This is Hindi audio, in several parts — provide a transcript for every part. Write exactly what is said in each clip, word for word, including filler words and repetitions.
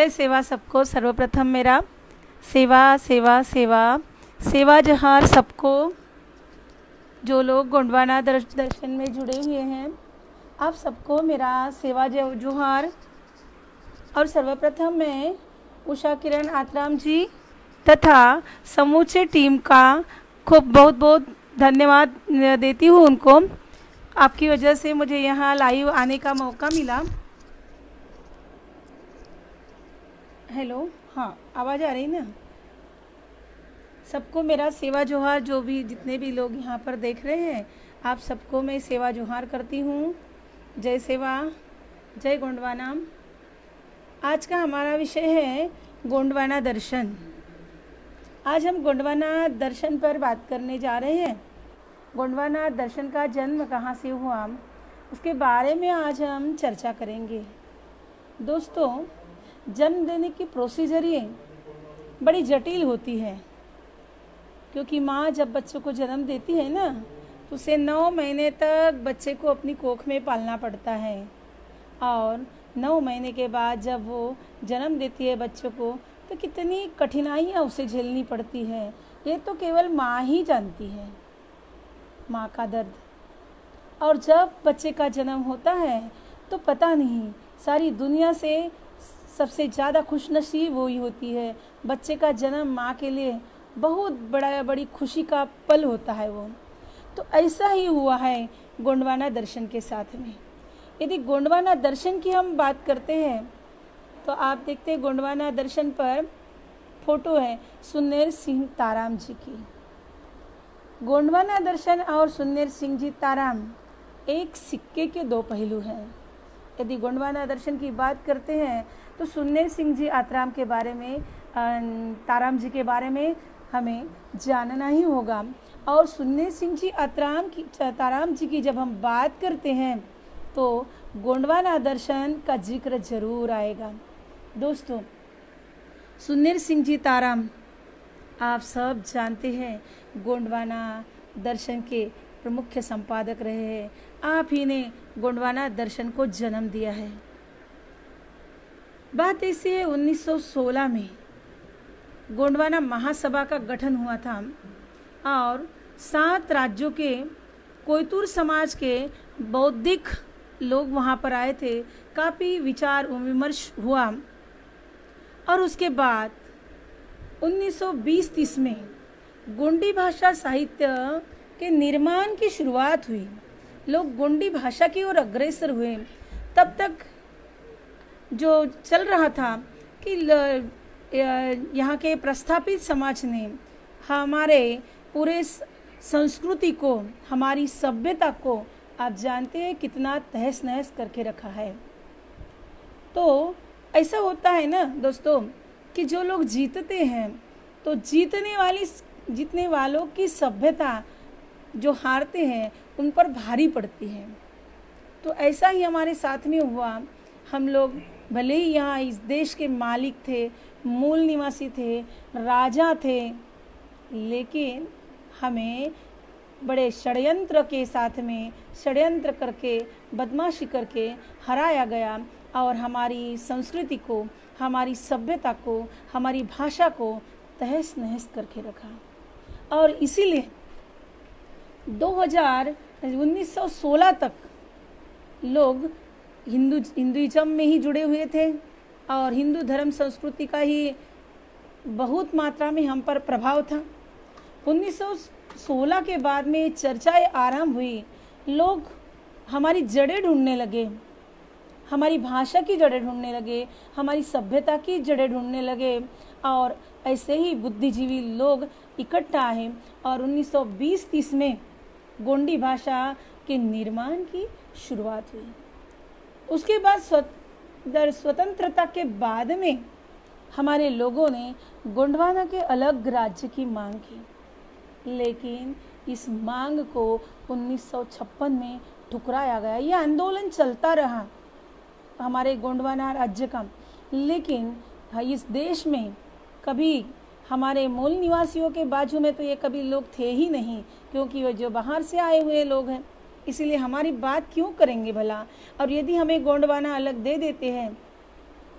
जय सेवा सबको। सर्वप्रथम मेरा सेवा सेवा सेवा सेवा जहार सबको। जो लोग गोंडवाना दर्शन में जुड़े हुए हैं आप सबको मेरा सेवा जोहार। और सर्वप्रथम मैं उषा किरण आत्राम जी तथा समूचे टीम का खूब बहुत बहुत धन्यवाद देती हूँ उनको। आपकी वजह से मुझे यहाँ लाइव आने का मौका मिला। हेलो, हाँ आवाज़ आ रही ना? सबको मेरा सेवा जोहार। जो भी जितने भी लोग यहाँ पर देख रहे हैं आप सबको मैं सेवा जोहार करती हूँ। जय सेवा, जय गोंडवाना। आज का हमारा विषय है गोंडवाना दर्शन। आज हम गोंडवाना दर्शन पर बात करने जा रहे हैं। गोंडवाना दर्शन का जन्म कहाँ से हुआ उसके बारे में आज हम चर्चा करेंगे। दोस्तों, जन्म देने की प्रोसीजर ये बड़ी जटिल होती है, क्योंकि माँ जब बच्चों को जन्म देती है ना तो उसे नौ महीने तक बच्चे को अपनी कोख में पालना पड़ता है। और नौ महीने के बाद जब वो जन्म देती है बच्चों को तो कितनी कठिनाइयाँ उसे झेलनी पड़ती है, ये तो केवल माँ ही जानती है, माँ का दर्द। और जब बच्चे का जन्म होता है तो पता नहीं सारी दुनिया से सबसे ज़्यादा खुशनसीब वही होती है। बच्चे का जन्म माँ के लिए बहुत बड़ा बड़ी खुशी का पल होता है वो। तो ऐसा ही हुआ है गोंडवाना दर्शन के साथ में। यदि गोंडवाना दर्शन की हम बात करते हैं तो आप देखते हैं गोंडवाना दर्शन पर फोटो है सुन्नेर सिंह ताराम जी की। गोंडवाना दर्शन और सुन्नेर सिंह जी ताराम एक सिक्के के दो पहलू हैं। यदि गोंडवाना दर्शन की बात करते हैं तो सुन्नेर सिंह जी आत्राम के बारे में, ताराम जी के बारे में हमें जानना ही होगा। और सुन्नेर सिंह जी आत्राम की ताराम जी की जब हम बात करते हैं तो गोंडवाना दर्शन का जिक्र जरूर आएगा। दोस्तों, सुन्नेर सिंह जी ताराम आप सब जानते हैं गोंडवाना दर्शन के प्रमुख संपादक रहे हैं। आप ही ने गोंडवाना दर्शन को जन्म दिया है। बात ऐसी है, उन्नीस सौ सोलह में गोंडवाना महासभा का गठन हुआ था और सात राज्यों के कोयतुर समाज के बौद्धिक लोग वहाँ पर आए थे। काफ़ी विचार विमर्श हुआ और उसके बाद उन्नीस सौ बीस तीस में गोंडी भाषा साहित्य के निर्माण की शुरुआत हुई। लोग गोंडी भाषा की ओर अग्रसर हुए। तब तक जो चल रहा था कि यहाँ के प्रस्थापित समाज ने हमारे पूरे संस्कृति को, हमारी सभ्यता को आप जानते हैं कितना तहस नहस करके रखा है। तो ऐसा होता है ना दोस्तों कि जो लोग जीतते हैं तो जीतने वाली जीतने वालों की सभ्यता जो हारते हैं उन पर भारी पड़ती है। तो ऐसा ही हमारे साथ में हुआ। हम लोग भले ही यहाँ इस देश के मालिक थे, मूल निवासी थे, राजा थे, लेकिन हमें बड़े षड्यंत्र के साथ में षड्यंत्र करके, बदमाशी करके हराया गया और हमारी संस्कृति को, हमारी सभ्यता को, हमारी भाषा को तहस नहस करके रखा। और इसीलिए दो हज़ार उन्नीस सौ सोलह तक लोग हिंदू हिंदुइज्म में ही जुड़े हुए थे और हिंदू धर्म संस्कृति का ही बहुत मात्रा में हम पर प्रभाव था। उन्नीस सौ सोलह के बाद में चर्चाएं आरंभ हुई। लोग हमारी जड़ें ढूंढने लगे, हमारी भाषा की जड़ें ढूंढने लगे, हमारी सभ्यता की जड़ें ढूंढने लगे और ऐसे ही बुद्धिजीवी लोग इकट्ठा आए और उन्नीस सौ बीस तीस में गोंडी भाषा के निर्माण की शुरुआत हुई। उसके बाद स्वतंत्रता के बाद में हमारे लोगों ने गोंडवाना के अलग राज्य की मांग की, लेकिन इस मांग को उन्नीस सौ छप्पन में ठुकराया गया। यह आंदोलन चलता रहा हमारे गोंडवाना राज्य का, लेकिन इस देश में कभी हमारे मूल निवासियों के बाजू में तो ये कभी लोग थे ही नहीं, क्योंकि वो जो बाहर से आए हुए लोग हैं। इसीलिए हमारी बात क्यों करेंगे भला। और यदि हमें गोंडवाना अलग दे देते हैं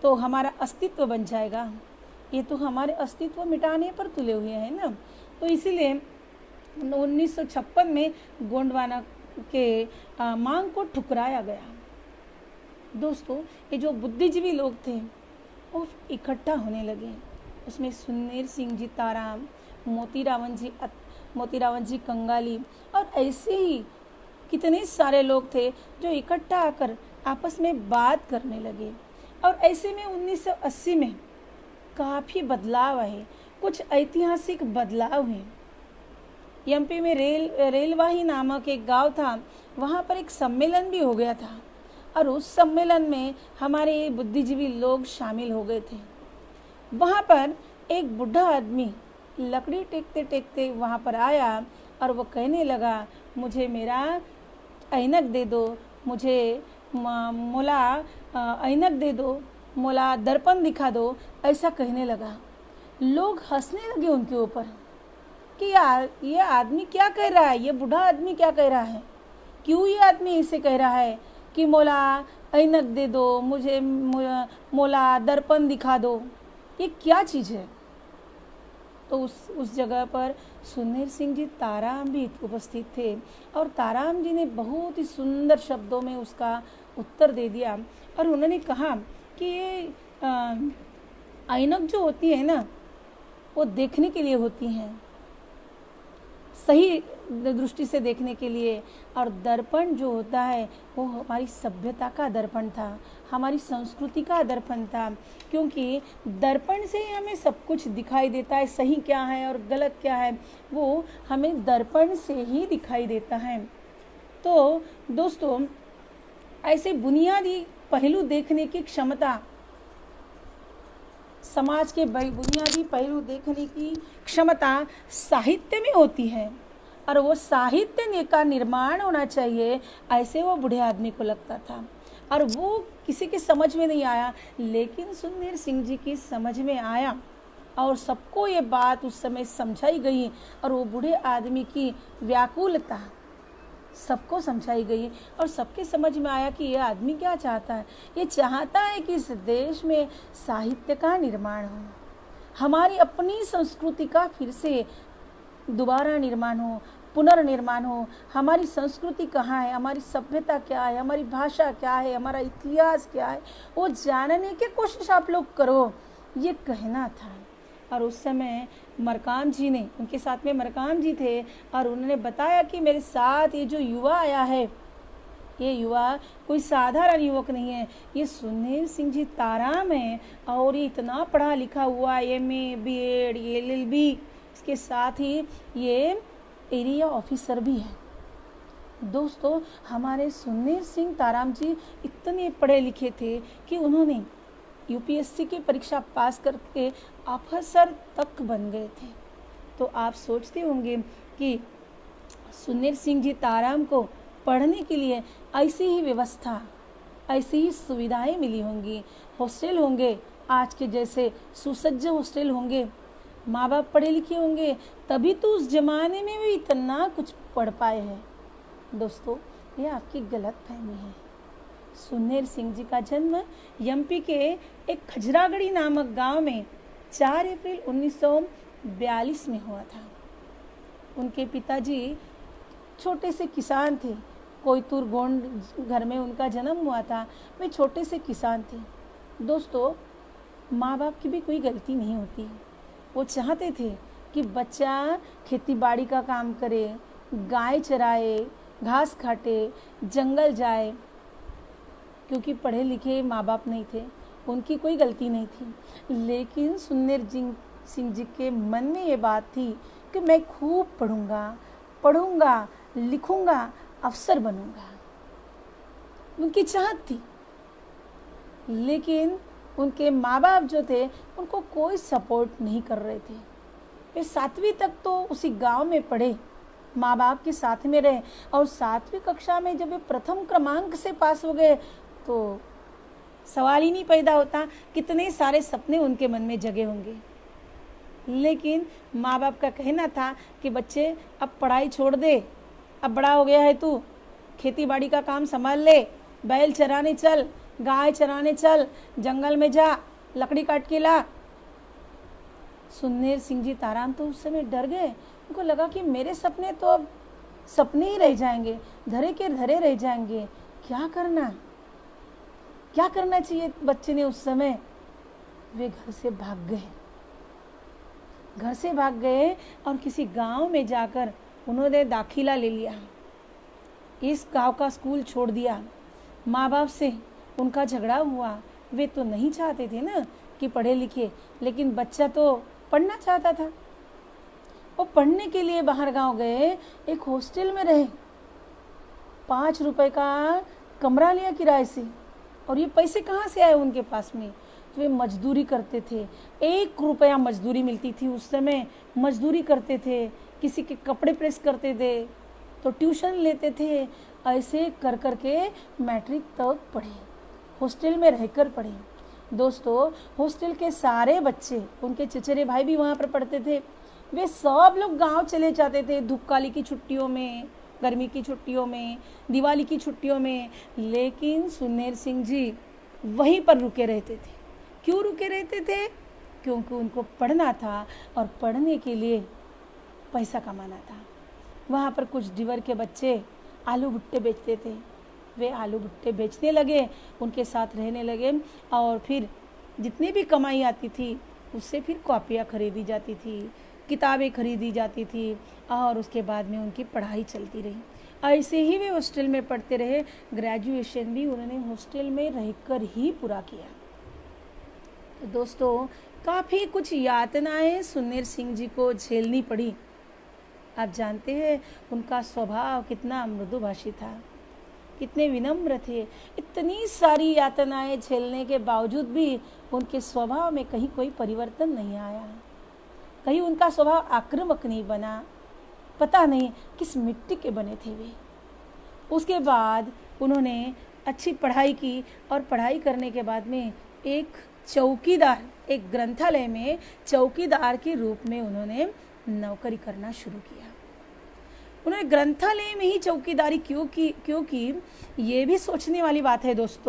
तो हमारा अस्तित्व बन जाएगा। ये तो हमारे अस्तित्व मिटाने पर तुले हुए हैं ना। तो इसीलिए उन्नीस सौ छप्पन में गोंडवाना के मांग को ठुकराया गया। दोस्तों, ये जो बुद्धिजीवी लोग थे वो इकट्ठा होने लगे। उसमें सुन्नेर सिंह जी ताराम, मोतीरावन जी मोतीरावन जी कंगाली और ऐसे ही कितने सारे लोग थे जो इकट्ठा आकर आपस में बात करने लगे। और ऐसे में उन्नीस सौ अस्सी में काफ़ी बदलाव आए, कुछ ऐतिहासिक बदलाव हुए। एमपी में रेल रेलवाही नामक एक गांव था, वहाँ पर एक सम्मेलन भी हो गया था और उस सम्मेलन में हमारे बुद्धिजीवी लोग शामिल हो गए थे। वहाँ पर एक बूढ़ा आदमी लकड़ी टेकते टेकते वहाँ पर आया और वो कहने लगा, मुझे मेरा ऐनक दे दो, मुझे मोला ऐनक दे दो, मोला दर्पण दिखा दो, ऐसा कहने लगा। लोग हंसने लगे उनके ऊपर कि यार ये आदमी क्या कह रहा है, ये बूढ़ा आदमी क्या कह रहा है, क्यों ये आदमी इसे कह रहा है कि मोला ऐनक दे दो, मुझे मोला दर्पण दिखा दो, ये क्या चीज़ है। तो उस उस जगह पर सुन्नेर सिंह जी ताराम भी उपस्थित थे और ताराम जी ने बहुत ही सुंदर शब्दों में उसका उत्तर दे दिया और उन्होंने कहा कि ये ऐनक जो होती है ना, वो देखने के लिए होती हैं, सही दृष्टि से देखने के लिए, और दर्पण जो होता है वो हमारी सभ्यता का दर्पण था, हमारी संस्कृति का दर्पण था, क्योंकि दर्पण से ही हमें सब कुछ दिखाई देता है, सही क्या है और गलत क्या है वो हमें दर्पण से ही दिखाई देता है। तो दोस्तों, ऐसे बुनियादी पहलू देखने की क्षमता, समाज के बुनियादी पहलू देखने की क्षमता साहित्य में होती है और वो साहित्य का निर्माण होना चाहिए, ऐसे वो बूढ़े आदमी को लगता था। और वो किसी की समझ में नहीं आया, लेकिन सुन्नेर सिंह जी की समझ में आया और सबको ये बात उस समय समझाई गई और वो बूढ़े आदमी की व्याकुलता सबको समझाई गई और सबके समझ में आया कि ये आदमी क्या चाहता है। ये चाहता है कि इस देश में साहित्य का निर्माण हो, हमारी अपनी संस्कृति का फिर से दोबारा निर्माण हो, पुनर्निर्माण हो। हमारी संस्कृति कहाँ है, हमारी सभ्यता क्या है, हमारी भाषा क्या है, हमारा इतिहास क्या है, वो जानने की कोशिश आप लोग करो, ये कहना था। और उस समय मरकाम जी ने, उनके साथ में मरकाम जी थे और उन्होंने बताया कि मेरे साथ ये जो युवा आया है, ये युवा कोई साधारण युवक नहीं है, ये सुन्नेर सिंह जी ताराम है और ये इतना पढ़ा लिखा हुआ, M A B Ed L L B, इसके साथ ही ये एरिया ऑफिसर भी है। दोस्तों, हमारे सुन्नेर सिंह ताराम जी इतने पढ़े लिखे थे कि उन्होंने यूपीएससी की परीक्षा पास करके अफसर तक बन गए थे। तो आप सोचते होंगे कि सुन्नेर सिंह जी ताराम को पढ़ने के लिए ऐसी ही व्यवस्था, ऐसी ही सुविधाएं मिली होंगी, हॉस्टल होंगे, आज के जैसे सुसज्ज हॉस्टल होंगे, माँ बाप पढ़े लिखे होंगे, तभी तो उस जमाने में भी इतना कुछ पढ़ पाए हैं। दोस्तों, ये आपकी गलत फहमी है। सुन्नेर सिंह जी का जन्म एमपी के एक खजरागढ़ी नामक गांव में चार अप्रैल उन्नीस सौ बयालीस में हुआ था। उनके पिताजी छोटे से किसान थे, कोयतुर गोंड घर में उनका जन्म हुआ था। वे छोटे से किसान थे। दोस्तों, माँ बाप की भी कोई गलती नहीं होती। वो चाहते थे कि बच्चा खेती बाड़ी का काम करे, गाय चराए, घास काटे, जंगल जाए, क्योंकि पढ़े लिखे माँ बाप नहीं थे, उनकी कोई गलती नहीं थी। लेकिन सुन्नेर सिंह जी के मन में ये बात थी कि मैं खूब पढ़ूंगा, पढ़ूंगा, लिखूंगा, अफसर बनूंगा। उनकी चाहत थी, लेकिन उनके माँ बाप जो थे उनको कोई सपोर्ट नहीं कर रहे थे। वे सातवीं तक तो उसी गांव में पढ़े, माँ बाप के साथ में रहे और सातवीं कक्षा में जब वे प्रथम क्रमांक से पास हो गए तो सवाल ही नहीं पैदा होता कितने सारे सपने उनके मन में जगे होंगे। लेकिन माँ बाप का कहना था कि बच्चे अब पढ़ाई छोड़ दे, अब बड़ा हो गया है तू, खेती बाड़ी का काम संभाल ले, बैल चराने चल, गाय चराने चल, जंगल में जा, लकड़ी काट के ला। सुन्नेर सिंह जी ताराम तो उस समय डर गए। उनको लगा कि मेरे सपने तो अब सपने ही रह जाएंगे, धरे के धरे रह जाएंगे। क्या करना क्या करना चाहिए बच्चे ने उस समय। वे घर से भाग गए घर से भाग गए और किसी गांव में जाकर उन्होंने दाखिला ले लिया। इस गांव का स्कूल छोड़ दिया। माँ बाप से उनका झगड़ा हुआ। वे तो नहीं चाहते थे ना कि पढ़े लिखे, लेकिन बच्चा तो पढ़ना चाहता था। वो पढ़ने के लिए बाहर गांव गए, एक हॉस्टल में रहे। पाँच रुपए का कमरा लिया किराए से। और ये पैसे कहाँ से आए उनके पास में। तो वे मजदूरी करते थे। एक रुपया मजदूरी मिलती थी उस समय। मजदूरी करते थे, किसी के कपड़े प्रेस करते थे, तो ट्यूशन लेते थे। ऐसे कर कर के मैट्रिक तक पढ़े, हॉस्टल में रहकर पढ़े। दोस्तों, हॉस्टल के सारे बच्चे, उनके चचेरे भाई भी वहाँ पर पढ़ते थे। वे सब लोग गांव चले जाते थे धूपकाली की छुट्टियों में, गर्मी की छुट्टियों में, दिवाली की छुट्टियों में। लेकिन सुन्नेर सिंह जी वहीं पर रुके रहते थे। क्यों रुके रहते थे? क्योंकि उनको पढ़ना था और पढ़ने के लिए पैसा कमाना था। वहाँ पर कुछ डिवर के बच्चे आलू भुट्टे बेचते थे। वे आलू भुट्टे बेचने लगे, उनके साथ रहने लगे और फिर जितनी भी कमाई आती थी उससे फिर कॉपियाँ खरीदी जाती थी, किताबें खरीदी जाती थी और उसके बाद में उनकी पढ़ाई चलती रही। ऐसे ही वे हॉस्टल में पढ़ते रहे। ग्रेजुएशन भी उन्होंने हॉस्टल में रहकर ही पूरा किया। तो दोस्तों, काफ़ी कुछ यातनाएं सुन्नेर सिंह जी को झेलनी पड़ी। आप जानते हैं उनका स्वभाव कितना मृदुभाषी था, कितने विनम्र थे। इतनी सारी यातनाएं झेलने के बावजूद भी उनके स्वभाव में कहीं कोई परिवर्तन नहीं आया, कहीं उनका स्वभाव आक्रामक नहीं बना। पता नहीं किस मिट्टी के बने थे वे। उसके बाद उन्होंने अच्छी पढ़ाई की और पढ़ाई करने के बाद में एक चौकीदार, एक ग्रंथालय में चौकीदार के रूप में उन्होंने नौकरी करना शुरू किया। उन्होंने ग्रंथालय में ही चौकीदारी क्यों की? क्योंकि ये भी सोचने वाली बात है दोस्तों।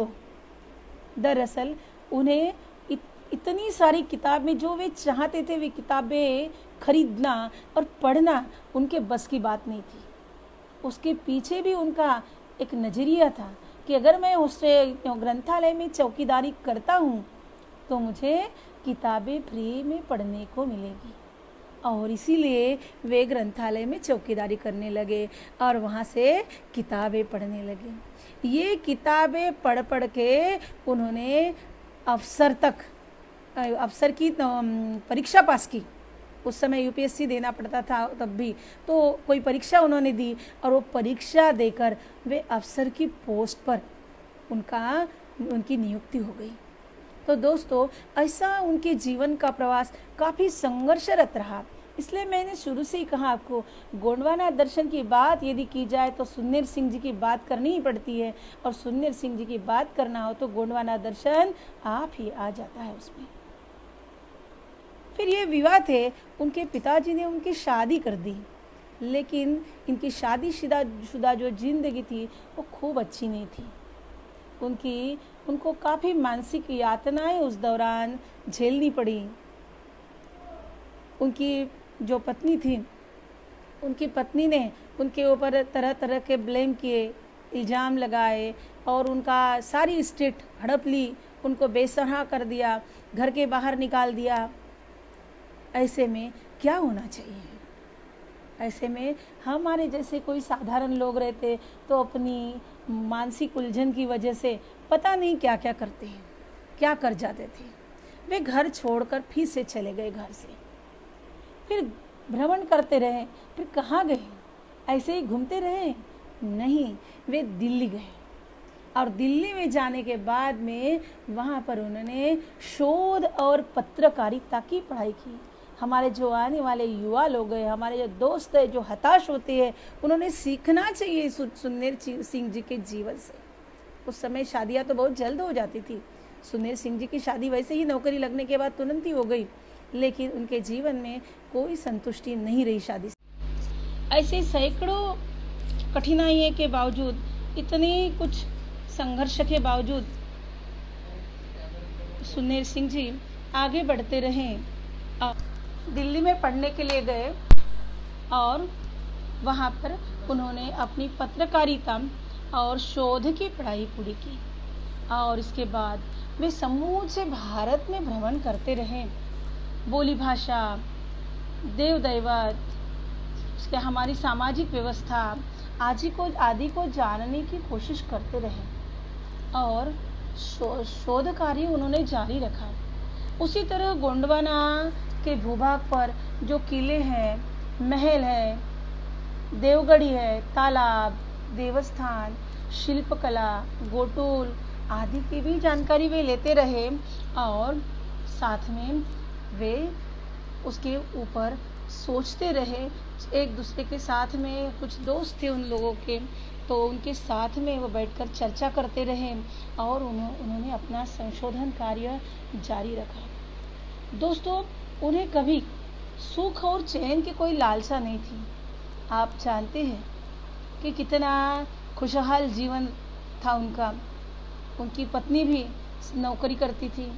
दरअसल उन्हें इत, इतनी सारी किताबें, जो वे चाहते थे वे किताबें खरीदना और पढ़ना उनके बस की बात नहीं थी। उसके पीछे भी उनका एक नज़रिया था कि अगर मैं उस ग्रंथालय में चौकीदारी करता हूँ तो मुझे किताबें फ्री में पढ़ने को मिलेगी। और इसीलिए वे ग्रंथालय में चौकीदारी करने लगे और वहाँ से किताबें पढ़ने लगे। ये किताबें पढ़ पढ़ के उन्होंने अफसर तक अफसर की परीक्षा पास की। उस समय यूपीएससी देना पड़ता था तब भी, तो कोई परीक्षा उन्होंने दी और वो परीक्षा देकर वे अफसर की पोस्ट पर उनका उनकी नियुक्ति हो गई। तो दोस्तों, ऐसा उनके जीवन का प्रवास काफ़ी संघर्षरत रहा। इसलिए मैंने शुरू से ही कहा आपको, गोंडवाना दर्शन की बात यदि की जाए तो सुन्नेर सिंह जी की बात करनी ही पड़ती है। और सुन्नेर सिंह जी की बात करना हो तो गोंडवाना दर्शन आप ही आ जाता है उसमें। फिर ये विवाह थे, उनके पिताजी ने उनकी शादी कर दी, लेकिन इनकी शादीशुदा शुदा जो जिंदगी थी वो खूब अच्छी नहीं थी। उनकी उनको काफ़ी मानसिक यातनाएं उस दौरान झेलनी पड़ी। उनकी जो पत्नी थी, उनकी पत्नी ने उनके ऊपर तरह तरह के ब्लेम किए, इल्ज़ाम लगाए और उनका सारी स्टेट हड़प ली, उनको बेसहारा कर दिया, घर के बाहर निकाल दिया। ऐसे में क्या होना चाहिए? ऐसे में हमारे जैसे कोई साधारण लोग रहते तो अपनी मानसिक उलझन की वजह से पता नहीं क्या क्या करते हैं, क्या कर जाते थे। वे घर छोड़कर फिर से चले गए घर से, फिर भ्रमण करते रहे। फिर कहाँ गए? ऐसे ही घूमते रहे? नहीं, वे दिल्ली गए और दिल्ली में जाने के बाद में वहाँ पर उन्होंने शोध और पत्रकारिता की पढ़ाई की। हमारे जो आने वाले युवा लोग हैं, हमारे जो दोस्त हैं जो हताश होते हैं, उन्होंने सीखना चाहिए सुन्नेर सिंह जी के जीवन से। उस समय शादियां तो बहुत जल्द हो जाती थी। सुन्नेर सिंह जी की शादी वैसे ही नौकरी लगने के बाद तुरंत ही हो गई, लेकिन उनके जीवन में कोई संतुष्टि नहीं रही शादी से। ऐसे सैकड़ों कठिनाइयों के बावजूद, इतनी कुछ संघर्ष के बावजूद सुन्नेर सिंह जी आगे बढ़ते रहे। दिल्ली में पढ़ने के लिए गए और वहाँ पर उन्होंने अपनी पत्रकारिता और शोध की पढ़ाई पूरी की और इसके बाद वे समूचे भारत में भ्रमण करते रहे। बोली भाषा, देव दैवत, उसके हमारी सामाजिक व्यवस्था आदि को आदि को जानने की कोशिश करते रहे और शो, शोध कार्य उन्होंने जारी रखा। उसी तरह गोंडवाना के भूभाग पर जो किले हैं, महल है, देवगढ़ी है, तालाब, देवस्थान, शिल्पकला, गोटोल आदि की भी जानकारी वे लेते रहे और साथ में वे उसके ऊपर सोचते रहे। एक दूसरे के साथ में कुछ दोस्त थे उन लोगों के, तो उनके साथ में वो बैठकर चर्चा करते रहे और उन्होंने अपना संशोधन कार्य जारी रखा। दोस्तों, उन्हें कभी सुख और चैन की कोई लालसा नहीं थी। आप जानते हैं कि कितना खुशहाल जीवन था उनका। उनकी पत्नी भी नौकरी करती थी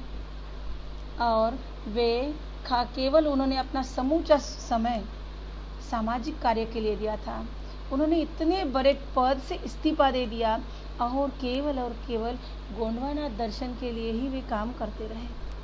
और वे खा केवल उन्होंने अपना समूचा समय सामाजिक कार्य के लिए दिया था। उन्होंने इतने बड़े पद से इस्तीफा दे दिया और केवल और केवल गोंडवाना दर्शन के लिए ही वे काम करते रहे।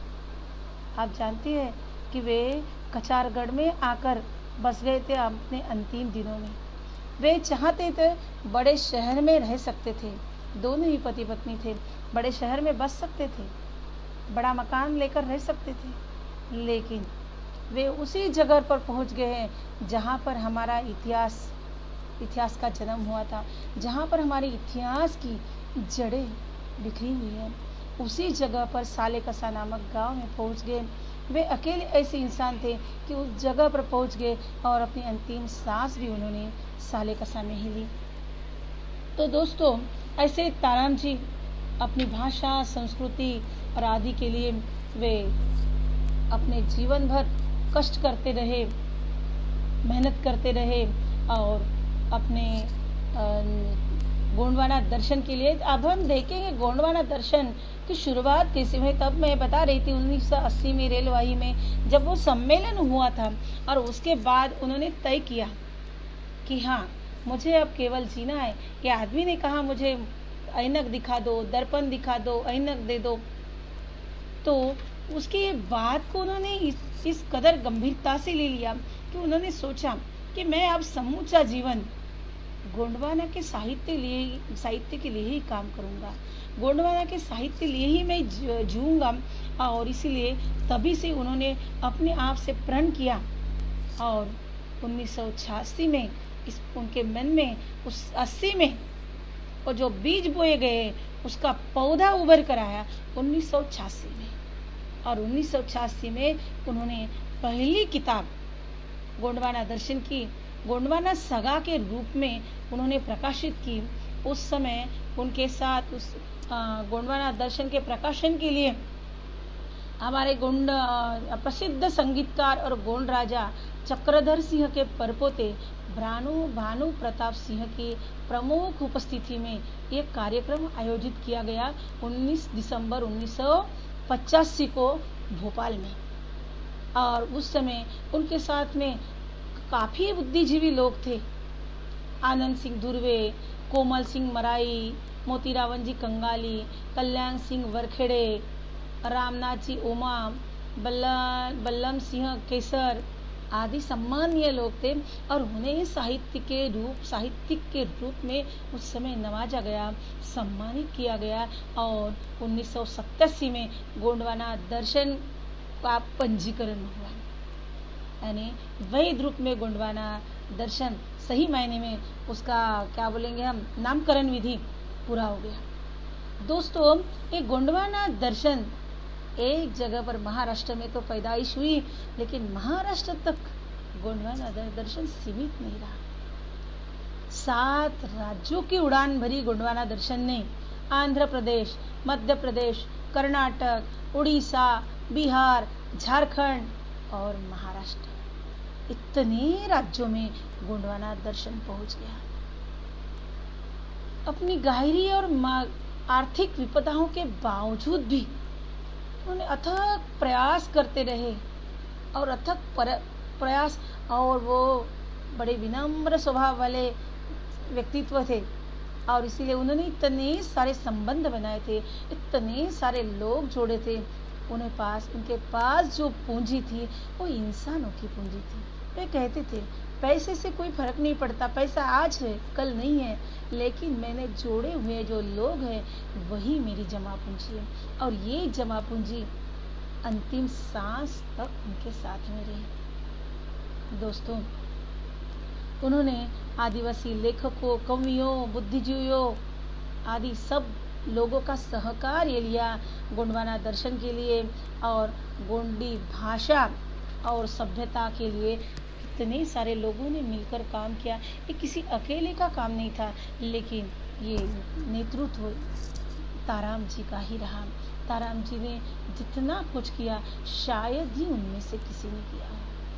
आप जानते हैं कि वे कचारगढ़ में आकर बस गए थे अपने अंतिम दिनों में। वे चाहते थे बड़े शहर में रह सकते थे, दोनों ही पति पत्नी थे, बड़े शहर में बस सकते थे, बड़ा मकान लेकर रह सकते थे, लेकिन वे उसी जगह पर पहुंच गए हैं जहां पर हमारा इतिहास इतिहास का जन्म हुआ था, जहां पर हमारे इतिहास की जड़ें बिखरी हुई हैं। उसी जगह पर सालेकसा नामक गांव में पहुंच गए। वे अकेले ऐसे इंसान थे कि उस जगह पर पहुंच गए और अपनी अंतिम सांस भी उन्होंने सालेकसा में ही ली। तो दोस्तों, ऐसे ताराम जी अपनी भाषा, संस्कृति और आदि के लिए वे अपने जीवन भर कष्ट करते रहे, मेहनत करते रहे और अपने गोंडवाना दर्शन के लिए। अब हम देखेंगे गोंडवाना दर्शन की शुरुआत कैसे हुई। तब मैं बता रही थी उन्नीस सौ अस्सी में रेलवाही में जब वो सम्मेलन हुआ था और उसके बाद उन्होंने तय किया कि हाँ, मुझे अब केवल जीना है। कि आदमी ने कहा मुझे ऐनक दिखा दो, दर्पण दिखा दो, ऐनक दे दो, तो उसकी बात को उन्होंने इस, इस कदर गंभीरता से ले लिया कि उन्होंने सोचा कि मैं अब समूचा जीवन गोंडवाना के साहित्य लिए साहित्य के लिए ही काम करूंगा, गोंडवाना के साहित्य लिए ही मैं जीऊंगा। और इसीलिए तभी से उन्होंने अपने आप से प्रण किया और उन्नीस सौ छियासी में इस उनके मन में, उस अस्सी में और जो बीज बोए गए उसका पौधा उभर कर आया उन्नीस सौ छियासी में। और उन्नीस सौ छियासी में उन्होंने पहली किताब गोंडवाना दर्शन की गोंडवाना सगा के रूप में उन्होंने प्रकाशित की। उस समय उनके साथ उस गोंडवाना दर्शन के प्रकाशन के लिए हमारे गोंड प्रसिद्ध संगीतकार और गोंड राजा चक्रधर सिंह के परपोते भानु भानु प्रताप सिंह की प्रमुख उपस्थिति में एक कार्यक्रम आयोजित किया गया उन्नीस दिसंबर उन्नीस सौ पचासी को भोपाल में। और उस समय उनके साथ में काफी बुद्धिजीवी लोग थे। आनंद सिंह धुर्वे, कोमल सिंह मराई, मोतीरावन जी कंगाली, कल्याण सिंह वरखेड़े, रामनाथ जी ओमा, बल्लम सिंह केसर आदि सम्मानीय लोग थे और उन्हें साहित्य के रूप साहित्यिक के रूप में उस समय नवाजा गया, सम्मानित किया गया। और उन्नीस सौ सत्तासी में गोंडवाना दर्शन का पंजीकरण हुआ, यानी वैध रूप में गोंडवाना दर्शन सही मायने में उसका क्या बोलेंगे हम नामकरण विधि पूरा हो गया। दोस्तों, ये गोंडवाना दर्शन एक जगह पर महाराष्ट्र में तो पैदाइश हुई, लेकिन महाराष्ट्र तक गोंडवाना दर्शन सीमित नहीं रहा। सात राज्यों की उड़ान भरी गोंडवाना दर्शन ने आंध्र प्रदेश, मध्य प्रदेश, कर्नाटक, उड़ीसा, बिहार, झारखंड और महाराष्ट्र, इतने राज्यों में गोंडवाना दर्शन पहुंच गया। अपनी गहरी और आर्थिक विपदाओं के बावजूद भी उन्होंने अथक प्रयास करते रहे और अथक प्रयास, और वो बड़े विनम्र स्वभाव वाले व्यक्तित्व थे और इसीलिए उन्होंने इतने सारे संबंध बनाए थे, इतने सारे लोग जोड़े थे। उन्हें पास उनके पास जो पूंजी थी वो इंसानों की पूंजी थी। वे कहते थे पैसे से कोई फर्क नहीं पड़ता, पैसा आज है कल नहीं है, लेकिन मैंने जोड़े हुए जो लोग हैं वही मेरी जमा पूंजी है, और ये जमा पूंजी अंतिम सांस तक उनके साथ में रही। दोस्तों, उन्होंने आदिवासी लेखकों, कवियों, बुद्धिजीवियों आदि सब लोगों का सहकार ये लिया गोंडवाना दर्शन के लिए और गोंडी भाषा और सभ्यता के लिए। कितने सारे लोगों ने मिलकर काम किया, ये किसी अकेले का काम नहीं था, लेकिन ये नेतृत्व ताराम जी का ही रहा। ताराम जी ने जितना कुछ किया शायद ही उनमें से किसी ने किया।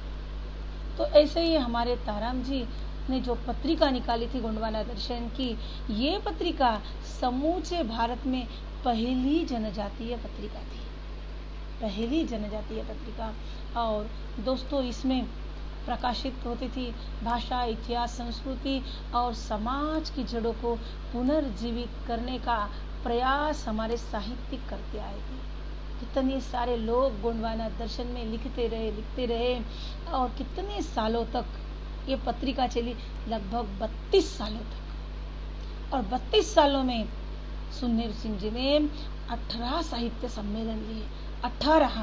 तो ऐसे ही हमारे ताराम जी ने जो पत्रिका निकाली थी गोंडवाना दर्शन की, ये पत्रिका समूचे भारत में पहली जनजातीय पत्रिका थी, पहली जनजातीय पत्रिका। और दोस्तों, इसमें प्रकाशित होती थी भाषा, इतिहास, संस्कृति और समाज की जड़ों को पुनर्जीवित करने का प्रयास हमारे साहित्यिक करते आए थे। कितने सारे लोग गोंडवाना दर्शन में लिखते रहे लिखते रहे और कितने सालों तक ये पत्रिका चली, लगभग बत्तीस सालों तक। और बत्तीस सालों में सुन्नीर सिंह जी ने अठारह साहित्य सम्मेलन लिए, अठारह,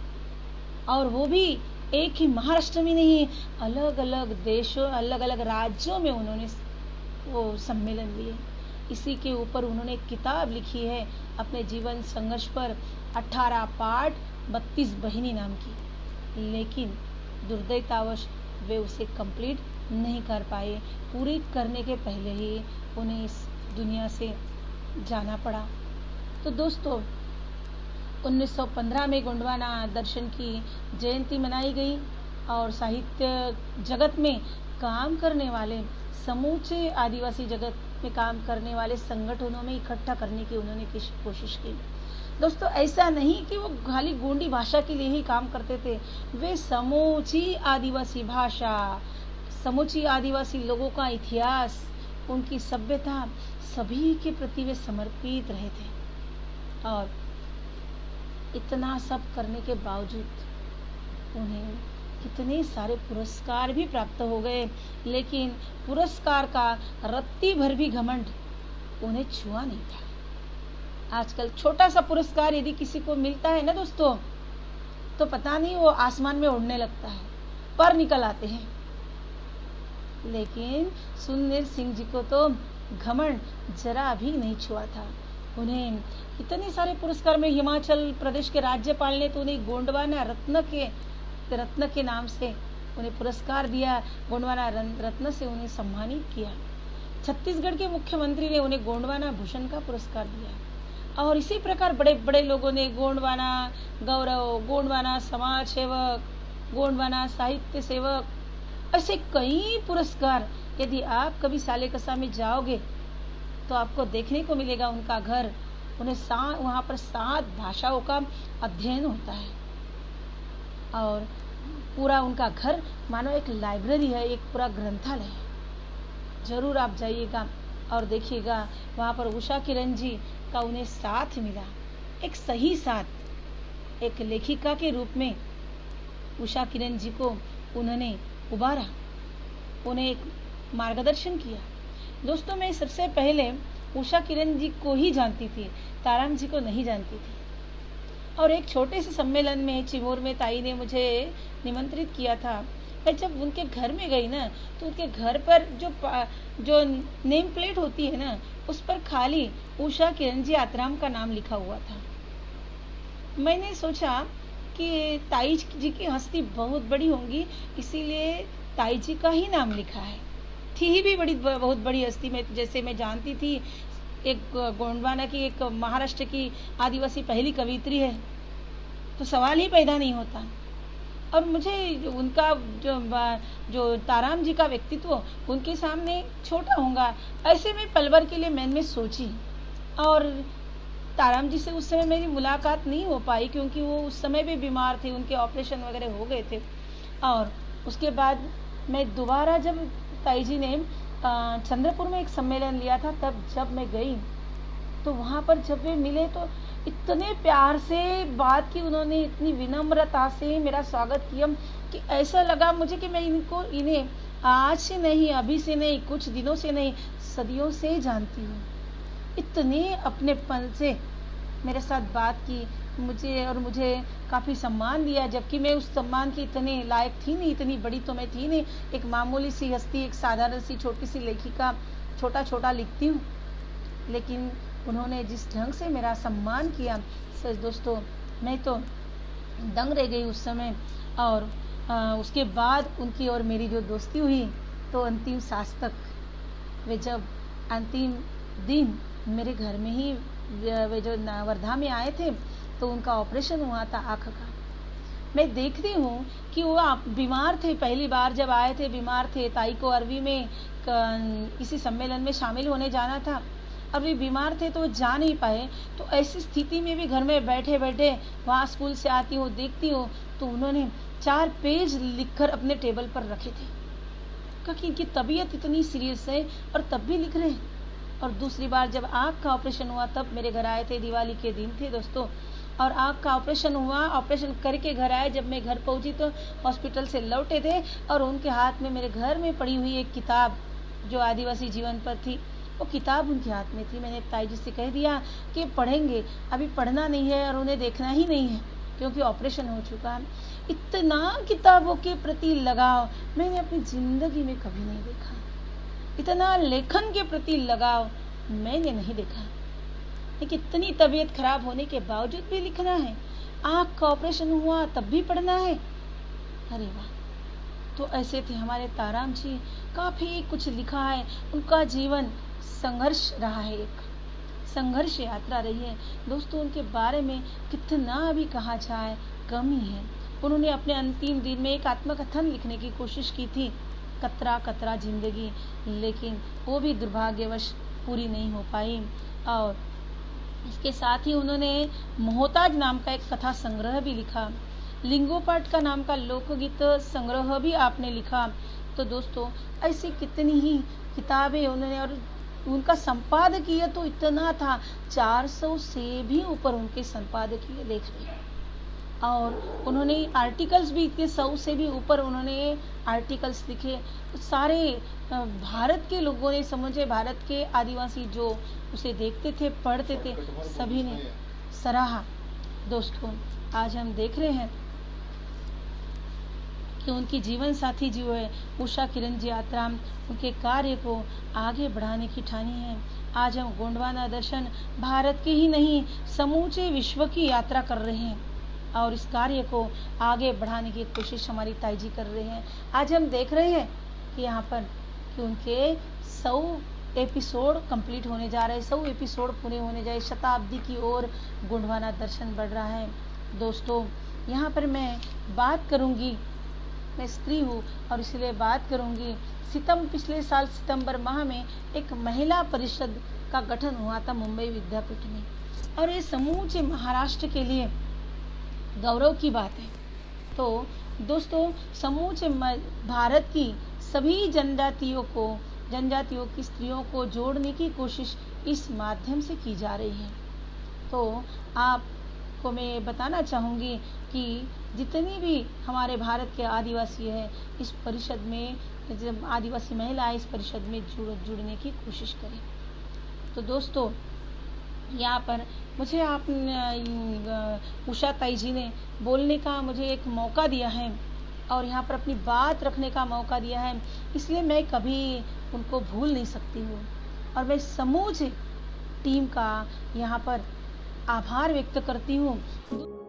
और वो भी एक ही महाराष्ट्र में नहीं, अलग अलग देशों, अलग अलग राज्यों में उन्होंने वो सम्मेलन लिए। इसी के ऊपर उन्होंने किताब लिखी है अपने जीवन संघर्ष पर, अठारह पाठ बत्तीस बहिनी नाम की, लेकिन दुर्दैवतावश वे उसे कंप्लीट नहीं कर पाए। पूरी करने के पहले ही उन्हें इस दुनिया से जाना पड़ा। तो दोस्तों, उन्नीस सौ पंद्रह में गोंडवाना दर्शन की जयंती मनाई गई और साहित्य जगत में काम करने वाले, समूचे आदिवासी जगत में काम करने वाले संगठनों में इकट्ठा करने की उन्होंने कोशिश की। दोस्तों, ऐसा नहीं कि वो खाली गोंडी भाषा के लिए ही काम करते थे, वे समूची आदिवासी भाषा, समूची आदिवासी लोगों का इतिहास, उनकी सभ्यता, सभी के प्रति वे समर्पित रहे थे। और इतना सब करने के बावजूद उन्हें कितने सारे पुरस्कार भी प्राप्त हो गए, लेकिन पुरस्कार का रत्ती भर भी घमंड उन्हें छुआ नहीं था। आजकल छोटा सा पुरस्कार यदि किसी को मिलता है ना दोस्तों, तो पता नहीं वो आसमान में उड़ने लगता है, पर निकल आते हैं। लेकिन सुन्नीर सिंह जी को तो घमंड जरा भी नहीं छुआ था। उन्हें इतने सारे पुरस्कार में हिमाचल प्रदेश के राज्यपाल ने तो उन्हें गोंडवाना रत्न के रत्न के नाम से उन्हें पुरस्कार दिया, गोंडवाना रत्न से उन्हें सम्मानित किया। छत्तीसगढ़ के मुख्यमंत्री ने उन्हें गोंडवाना भूषण का पुरस्कार दिया। और इसी प्रकार बड़े बड़े लोगों ने गोंडवाना गौरव, गोंडवाना समाज सेवक, गोंडवाना साहित्य सेवक, ऐसे कई पुरस्कार यदि आप कभी सालेकसा में जाओगे तो आपको देखने को मिलेगा उनका घर। उन्हें सात वहाँ पर सात भाषाओं का अध्ययन होता है और पूरा उनका घर मानो एक लाइब्रेरी है, एक पूरा ग्रंथालय है। जरूर आप जाइएगा और देखिएगा, वहाँ पर उषा किरण जी का उन्हें साथ मिला, एक सही साथ। एक लेखिका के रूप में उषा किरण जी को उन्होंने उबारा, उन्हें एक मार्गदर्शन किया। दोस्तों, मैं सबसे पहले उषा किरण जी को ही जानती थी, ताराम जी को नहीं जानती थी। और एक छोटे से सम्मेलन में चिमोर में ताई ने मुझे निमंत्रित किया था। मैं जब उनके घर में गई ना, तो उनके घर पर जो जो नेम प्लेट होती है ना, उस पर खाली उषा किरण जी आतराम का नाम लिखा हुआ था। मैंने सोचा कि ताई जी की हस्ती बहुत बड़ी होंगी, इसीलिए ताई जी का ही नाम लिखा है। थी ही भी बड़ी बहुत बड़ी हस्ती में, जैसे मैं जानती थी एक गोंडवाना की, एक महाराष्ट्र की आदिवासी पहली कवित्री है, तो सवाल ही पैदा नहीं होता। और मुझे उनका जो जो ताराम जी का व्यक्तित्व उनके सामने छोटा होगा, ऐसे में पल भर के लिए मन में सोची। और ताराम जी से उस समय मेरी मुलाकात नहीं हो पाई, क्योंकि वो उस समय भी बीमार थे, उनके ऑपरेशन वगैरह हो गए थे। और उसके बाद मैं दोबारा जब ताई जी ने चंद्रपुर में एक सम्मेलन लिया था, तब जब मैं गई तो वहाँ पर जब वे मिले तो इतने प्यार से बात की उन्होंने, इतनी विनम्रता से मेरा स्वागत किया कि ऐसा लगा मुझे कि मैं इनको इन्हें आज से नहीं, अभी से नहीं, कुछ दिनों से नहीं, सदियों से जानती हूँ। इतने अपनेपन से मेरे साथ बात की मुझे, और मुझे काफ़ी सम्मान दिया, जबकि मैं उस सम्मान की इतने लायक थी नहीं, इतनी बड़ी तो मैं थी नहीं, एक मामूली सी हस्ती, एक साधारण सी छोटी सी लेखिका, छोटा छोटा लिखती हूँ। लेकिन उन्होंने जिस ढंग से मेरा सम्मान किया, सच दोस्तों मैं तो दंग रह गई उस समय। और आ, उसके बाद उनकी और मेरी जो दोस्ती हुई तो अंतिम सांस तक, वे जब अंतिम दिन मेरे घर में ही वे जो वर्धा में आए थे तो उनका ऑपरेशन हुआ था आँख का। मैं देखती हूँ कि वो बीमार थे, पहली बार जब आए थे बीमार थे, ताई को अरवी में किसी सम्मेलन में शामिल होने जाना था, और वे बीमार थे तो वो जा नहीं पाए। तो ऐसी स्थिति में भी घर में बैठे बैठे वहाँ स्कूल से आती हूँ, देखती हूँ तो उन्होंने चार पेज लिखकर अपने टेबल पर रखे थे, क्योंकि इनकी तबीयत इतनी सीरियस है और तब भी लिख रहे हैं। और दूसरी बार जब आँख का ऑपरेशन हुआ तब मेरे घर आए थे, दिवाली के दिन थे दोस्तों, और आँख का ऑपरेशन हुआ, ऑपरेशन करके घर आए। जब मैं घर पहुंची तो हॉस्पिटल से लौटे थे और उनके हाथ में, मेरे घर में पड़ी हुई एक किताब जो आदिवासी जीवन पर थी, वो किताब उनके हाथ में थी। मैंने ताई जी से कह दिया कि पढ़ेंगे, अभी पढ़ना नहीं है और उन्हें देखना ही नहीं है क्योंकि ऑपरेशन हो चुका है। इतना किताबों के प्रति लगाव मैंने अपनी जिंदगी में कभी नहीं देखा, इतना लेखन के प्रति लगाव मैंने नहीं देखा। लेकिन इतनी तबीयत खराब होने के बावजूद भी लिखना है, आँख का ऑपरेशन हुआ तब भी पढ़ना है। अरे वाह! तो ऐसे थे हमारे ताराम जी, काफी कुछ लिखा है। उनका जीवन संघर्ष रहा है, एक संघर्ष यात्रा रही है दोस्तों। उनके बारे में कितना भी कहा जाए कम ही है। उन्होंने अपने अंतिम दिन में एक आत्मकथन लिखने की कोशिश की थी, कतरा कतरा जिंदगी, लेकिन वो भी दुर्भाग्यवश पूरी नहीं हो पाई। और इसके साथ ही उन्होंने मोहताज नाम का एक कथा संग्रह भी लिखा, लिंगोपाट का नाम का लोकगीत संग्रह भी आपने लिखा। तो दोस्तों ऐसी कितनी ही किताबें उन्होंने, और उनका संपादकीय तो इतना था, चार सौ से भी ऊपर उनके संपादकीय लेख थे। और उन्होंने आर्टिकल्स भी इतने सौ से भी ऊपर उन्होंने आर्टिकल्स लिखे। सारे भारत के लोगों ने, समझे भारत के आदिवासी जो उसे देखते थे, पढ़ते थे, सभी ने सराहा। दोस्तों आज हम देख रहे हैं कि उनकी जीवन साथी जो है उषा किरण जी आत्राम, उनके कार्य को आगे बढ़ाने की ठानी है। आज हम गोंडवाना दर्शन भारत के ही नहीं समूचे विश्व की यात्रा कर रहे हैं और इस कार्य को आगे बढ़ाने की कोशिश हमारी ताई जी कर रहे हैं। आज हम देख रहे हैं कि यहाँ पर कि उनके सौ एपिसोड कंप्लीट होने जा रहे हैं, सौ एपिसोड पूरे होने जाए, शताब्दी की ओर गोंडवाना दर्शन बढ़ रहा है। दोस्तों यहाँ पर मैं बात करूँगी, मैं स्त्री हूँ और इसलिए बात करूँगी, सितम पिछले साल सितंबर माह में एक महिला परिषद का गठन हुआ था मुंबई विद्यापीठ में, और ये समूचे महाराष्ट्र के लिए गौरव की बात है। तो दोस्तों समूचे भारत की सभी जनजातियों को, जनजातियों की स्त्रियों को जोड़ने की कोशिश इस माध्यम से की जा रही है। तो आपको मैं बताना चाहूँगी कि जितनी भी हमारे भारत के आदिवासी हैं इस परिषद में, जब आदिवासी महिलाएं इस परिषद में जुड़ जुड़ने की कोशिश करें। तो दोस्तों यहाँ पर मुझे आप उषा ताई जी ने बोलने का मुझे एक मौका दिया है और यहाँ पर अपनी बात रखने का मौका दिया है, इसलिए मैं कभी उनको भूल नहीं सकती हूँ। और मैं समूचे टीम का यहाँ पर आभार व्यक्त करती हूँ।